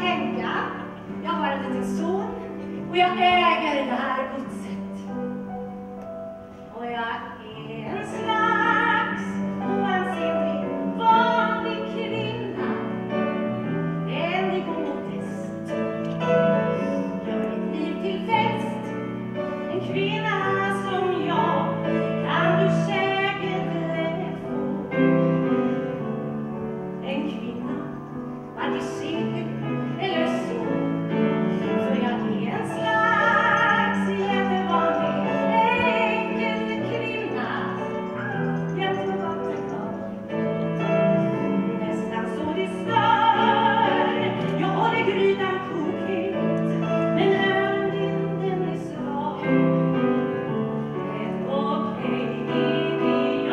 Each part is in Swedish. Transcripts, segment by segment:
tänka. Jag har en liten son och jag äger det här godset. Och jag är en slags oansenlig vanlig kvinna. Ständig och modest. Gör mitt liv till fest. En kvinna som jag kan du säkert lätt få. En kvinna, vad du ser eller så. För jag är en slags jättevanlig enkel kvinna. Nästan så det stör. Jag håller grytan kokhet, men lönen den är svag. Ett okej ideal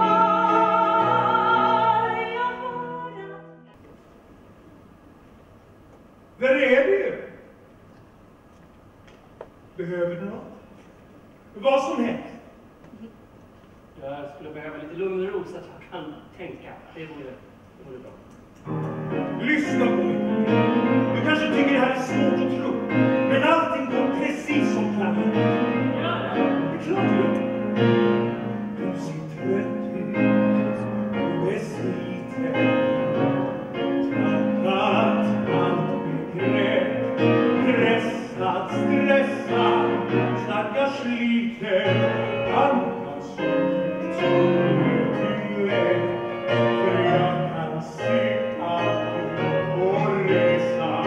jag vårat. Där är du? Behöver du något? Vad som helst. Jag skulle behöva lite lugn och ro så att jag kan tänka. Det vore bra. Lyssna på mig. Du kanske tycker det här är svårt att tro. Men allting går precis som planerat. Ja. Det är klart det gör. Du ser trött ut. Du är sliten. Tappat allt begrepp. Pressad, stressad. Stackars liten. Andas ut. Du är. För jag kan se att du får resa.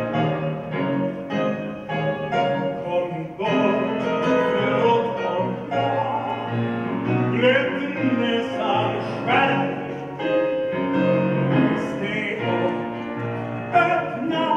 Kom bort, förlåt om jag glömde nästan själv. Steg upp, öppna